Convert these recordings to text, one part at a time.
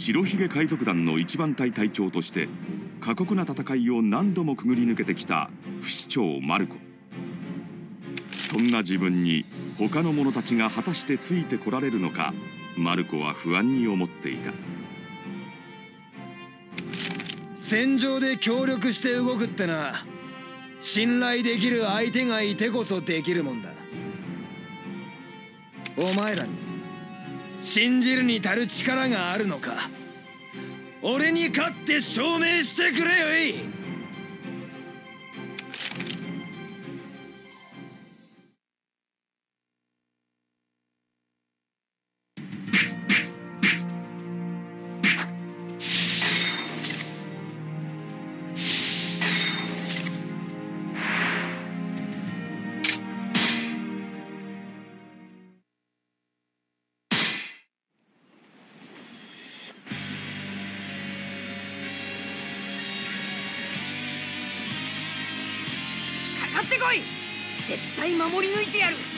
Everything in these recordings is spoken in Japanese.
白ひげ海賊団の一番隊隊長として過酷な戦いを何度もくぐり抜けてきた不死鳥マルコ。そんな自分に他の者たちが果たしてついてこられるのか、マルコは不安に思っていた。 戦場で協力して動くってな、信頼できる相手がいてこそできるもんだ。お前らに信じるに足る力があるのか、俺に勝って証明してくれよい。 かかってこい。絶対守り抜いてやる。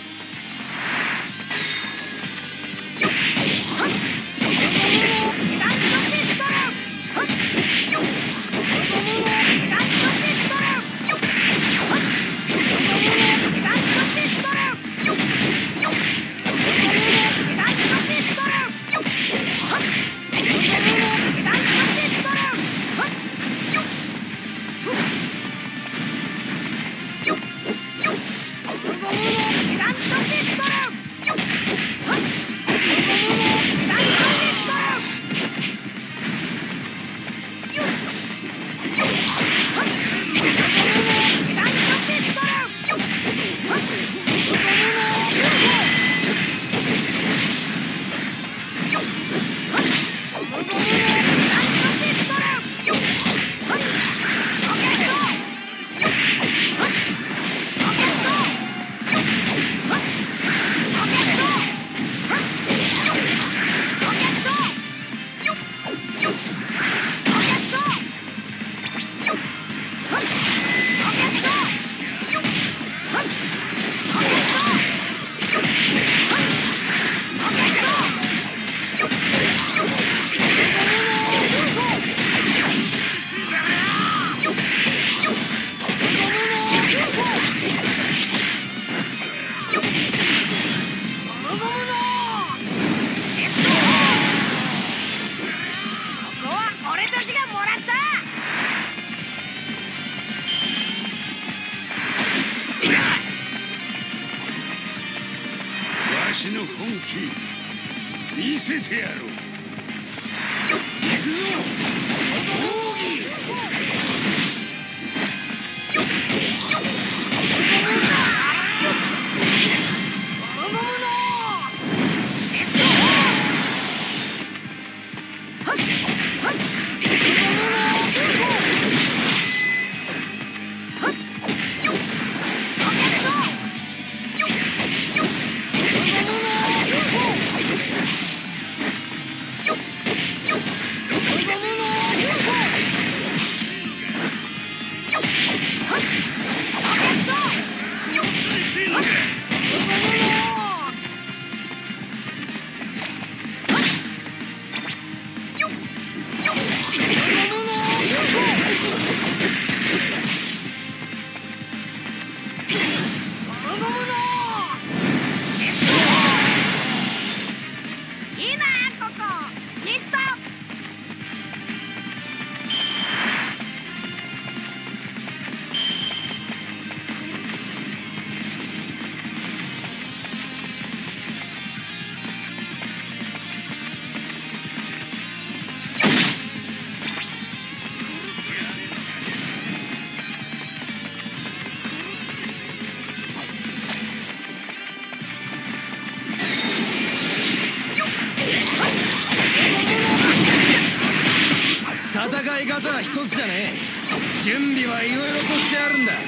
私の本気見せてやろう。行くぞ奥義。 戦い方は一つじゃねえ。準備はいろいろとしてあるんだ。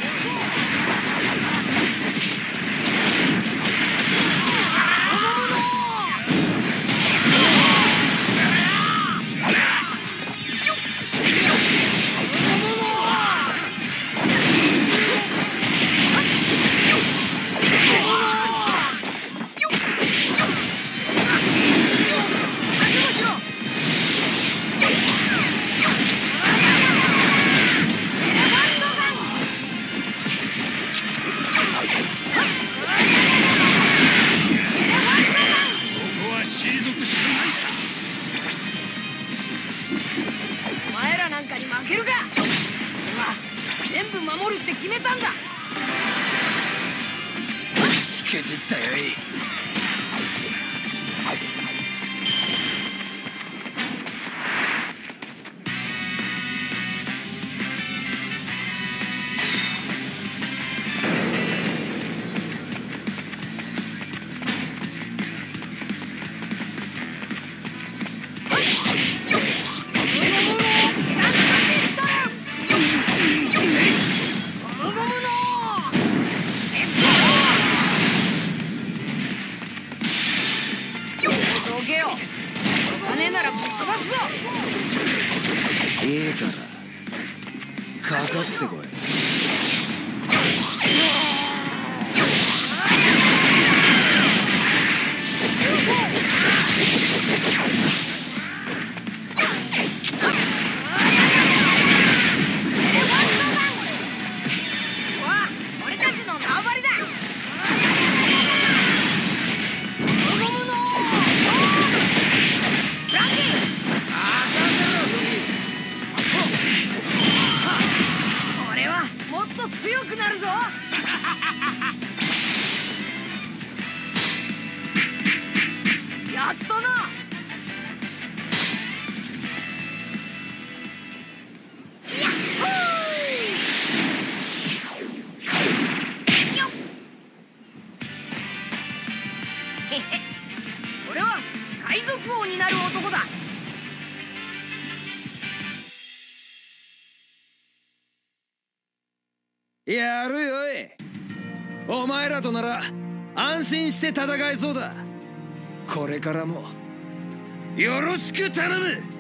いいからかかってこい。 俺たちの縄張りだ。俺はもっと強くなるぞ。やっとな。やっほーよっ。へへ、俺は海賊王になる男だ。 やるよい。お前らとなら安心して戦えそうだ。これからもよろしく頼む。